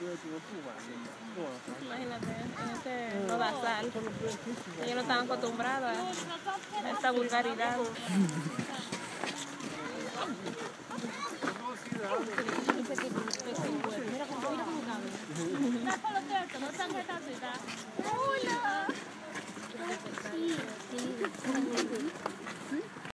Imagínate, no da sal. Ellos no están acostumbrados a esta vulgaridad. Hola.